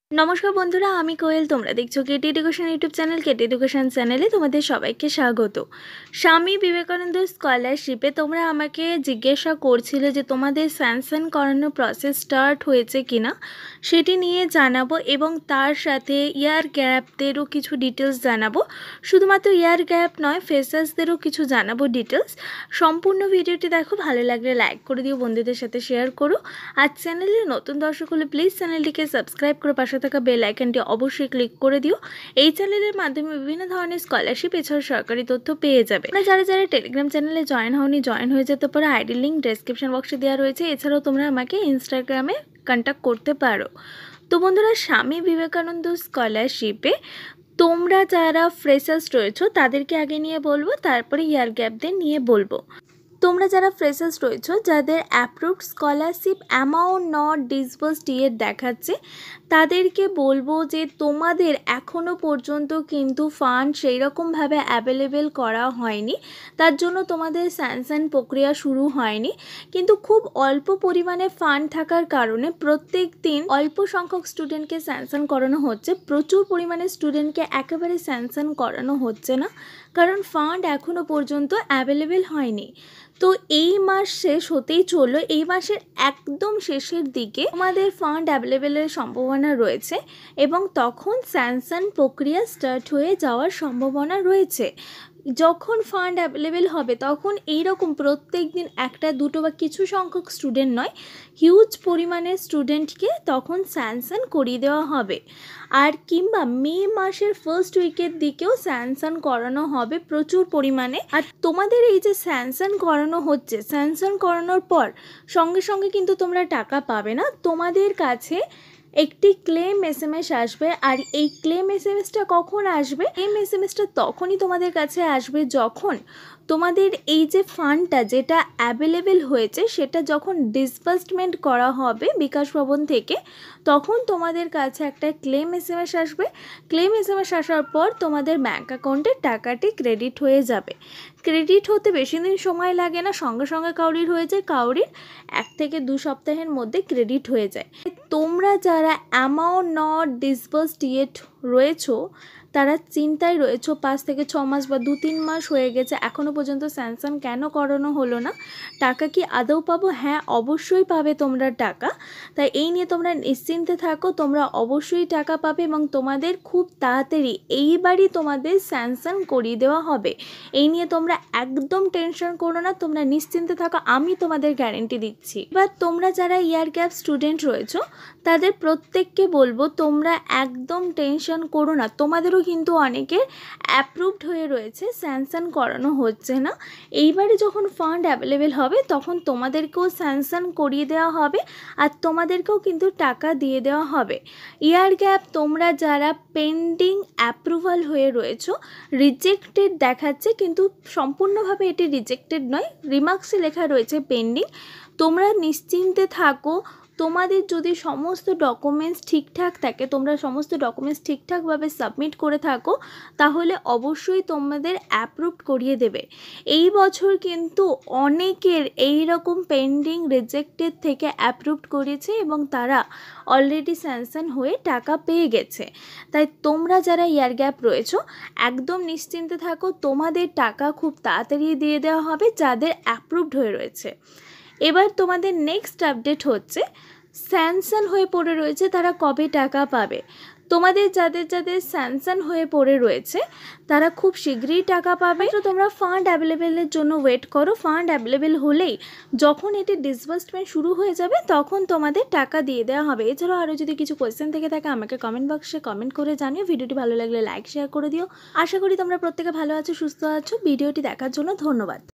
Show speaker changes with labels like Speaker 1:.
Speaker 1: নমস্কার বন্ধুরা, আমি কোয়েল। তোমরা দেখছো KT education YouTube channel. KT education চ্যানেলে তোমাদের সবাইকে স্বাগত। স্বামী বিবেকানন্দ স্কলারশিপে তোমরা আমাকে জিজ্ঞাসা করছিলে যে তোমাদের স্যাংশন করানোর প্রসেস স্টার্ট হয়েছে কিনা, সেটি নিয়ে জানাবো এবং তার সাথে ইয়ার গ্যাপদেরও কিছু ডিটেলস জানাবো। শুধুমাত্র ইয়ার গ্যাপ নয়, ফ্রেশার্সদেরও কিছু জানাবো ডিটেলস। সম্পূর্ণ ভিডিওটি দেখো, ভালো লাগলে লাইক করে দিও, বন্ধুদের সাথে শেয়ার করো। আর চ্যানেলে নতুন দর্শক হলে প্লিজ চ্যানেলটিকে সাবস্ক্রাইব করে পাশে থাকা বেল আইকনটি অবশ্যই ক্লিক করে দিও। এই চ্যানেলের মাধ্যমে বিভিন্ন ধরনের স্কলারশিপ এছাড়াও সরকারি তথ্য পেয়ে যাবে। যারা যারা টেলিগ্রাম চ্যানেলে জয়েন হয়ে যেতে পারো। আইডি লিঙ্ক ডেসক্রিপশন বক্সে দেওয়া রয়েছে। এছাড়াও তোমরা আমাকে ইনস্টাগ্রামে কন্ট্যাক্ট করতে পারো। তো বন্ধুরা, স্বামী বিবেকানন্দ স্কলারশিপে তোমরা যারা ফ্রেশার্স রয়েছো তাদেরকে আগে নিয়ে বলবো, তারপরে ইয়ার গ্যাপদের নিয়ে বলবো। তোমরা যারা ফ্রেশার্স রয়েছো, যাদের approved scholarship amount not disbursed yet দেখাচ্ছে, তাদেরকে বলবো যে তোমাদের এখনও পর্যন্ত কিন্তু ফান্ড সেই রকমভাবে অ্যাভেলেবেল করা হয়নি। তার জন্য তোমাদের স্যাংশন প্রক্রিয়া শুরু হয়নি। কিন্তু খুব অল্প পরিমাণে ফান্ড থাকার কারণে প্রত্যেক দিন অল্প সংখ্যক স্টুডেন্টকে স্যাংশন করানো হচ্ছে। প্রচুর পরিমাণে স্টুডেন্টকে একেবারে স্যাংশন করানো হচ্ছে না, কারণ ফান্ড এখনও পর্যন্ত অ্যাভেলেবেল হয়নি। তো এই মাস শেষ হতেই চললো। এই মাসের একদম শেষের দিকে আমাদের ফান্ড অ্যাভেলেবেলের সম্ভাবনা রয়েছে এবং তখন স্যাংশন প্রক্রিয়া স্টার্ট হয়ে যাওয়ার সম্ভাবনা রয়েছে। যখন ফান্ড অ্যাভেলেবেল হবে তখন এইরকম প্রত্যেক দিন একটা দুটো বা কিছু সংখ্যক স্টুডেন্ট নয়, হিউজ পরিমাণে স্টুডেন্টকে তখন স্যাংশন করিয়ে দেওয়া হবে। আর কিংবা মে মাসের ফার্স্ট উইকের দিকেও স্যাংশন করানো হবে প্রচুর পরিমাণে। আর তোমাদের এই যে স্যাংশন করানো হচ্ছে, স্যাংশন করানোর পর সঙ্গে সঙ্গে কিন্তু তোমরা টাকা পাবে না। তোমাদের কাছে একটি ক্লেম এসএমএস আসবে। আর এই ক্লেম এসএমএসটা কখন আসবে? ক্লেম এসএমএসটা তখনই তোমাদের কাছে আসবে যখন তোমাদের এই যে ফান্ডটা যেটা অ্যাভেলেবেল হয়েছে সেটা যখন ডিসবার্সমেন্ট করা হবে বিকাশ ভবন থেকে, তখন তোমাদের কাছে একটা ক্লেম এসএমএস আসবে। ক্লেম এসএমএস আসার পর তোমাদের ব্যাঙ্ক অ্যাকাউন্টে টাকাটি ক্রেডিট হয়ে যাবে। ক্রেডিট হতে বেশি দিন সময় লাগে না, সঙ্গে সঙ্গে কাউরির হয়ে যায়, কাউরির 1 থেকে 2 সপ্তাহের মধ্যে ক্রেডিট হয়ে যায়। তোমরা যারা অ্যামাউন্ট নট ডিসবার্সড ইয়েট রয়েছো, তারা চিন্তায় রয়েছো 5 থেকে 6 মাস বা 2-3 মাস হয়ে গেছে, এখনও পর্যন্ত স্যাংশন কেন করানো হলো না, টাকা কি আদৌ পাবো? হ্যাঁ, অবশ্যই পাবে তোমরা টাকা। তাই এই নিয়ে তোমরা নিশ্চিন্তে থাকো, তোমরা অবশ্যই টাকা পাবে এবং তোমাদের খুব তাড়াতাড়ি এইবারই তোমাদের স্যাংশন করিয়ে দেওয়া হবে। এই নিয়ে তোমরা একদম টেনশন করো না, তোমরা নিশ্চিন্তে থাকো, আমি তোমাদের গ্যারেন্টি দিচ্ছি। এবার তোমরা যারা ইয়ার গ্যাপ স্টুডেন্ট রয়েছো তাদের প্রত্যেককে বলবো তোমরা একদম টেনশন করো না। তোমাদেরও কিন্তু অনেকের অ্যাপ্রুভড হয়ে রয়েছে, স্যাংশন করানো হচ্ছে না। এইবারে যখন ফান্ড অ্যাভেলেবেল হবে তখন তোমাদেরকেও স্যাংশন করিয়ে দেওয়া হবে আর তোমাদেরকেও কিন্তু টাকা দিয়ে দেওয়া হবে। ইয়ার গ্যাপ তোমরা যারা পেন্ডিং অ্যাপ্রুভাল হয়ে রয়েছো, রিজেক্টেড দেখাচ্ছে, কিন্তু সম্পূর্ণভাবে এটি রিজেক্টেড নয়, রিমার্কসে লেখা রয়েছে পেন্ডিং। তোমরা নিশ্চিন্তে থাকো। তোমাদের যদি সমস্ত ডকুমেন্টস ঠিকঠাক থাকে, তোমরা সমস্ত ডকুমেন্টস ঠিকঠাকভাবে সাবমিট করে থাকো, তাহলে অবশ্যই তোমাদের অ্যাপ্রুভড করিয়ে দেবে। এই বছর কিন্তু অনেকের এই রকম পেন্ডিং রিজেক্টেড থেকে অ্যাপ্রুভড করেছে এবং তারা অলরেডি স্যাংশন হয়ে টাকা পেয়ে গেছে। তাই তোমরা যারা ইয়ার গ্যাপ রয়েছো একদম নিশ্চিন্তে থাকো, তোমাদের টাকা খুব তাড়াতাড়ি দিয়ে দেওয়া হবে যাদের অ্যাপ্রুভড হয়ে রয়েছে। এবার তোমাদের নেক্সট আপডেট হচ্ছে স্যাংশন হয়ে পড়ে রয়েছে তারা কবে টাকা পাবে। তোমাদের যাদের যাদের স্যাংশন হয়ে পড়ে রয়েছে তারা খুব শীঘ্রই টাকা পাবে। তো তোমরা ফান্ড অ্যাভেলেবেলের জন্য ওয়েট করো। ফান্ড অ্যাভেলেবেল হলেই যখন এটি ডিসবার্সমেন্ট শুরু হয়ে যাবে তখন তোমাদের টাকা দিয়ে দেওয়া হবে। এছাড়াও আরও যদি কিছু কোয়েশ্চেন থেকে থাকে আমাকে কমেন্ট বক্সে কমেন্ট করে জানিও। ভিডিওটি ভালো লাগলে লাইক শেয়ার করে দিও। আশা করি তোমরা প্রত্যেকে ভালো আছো, সুস্থ আছো। ভিডিওটি দেখার জন্য ধন্যবাদ।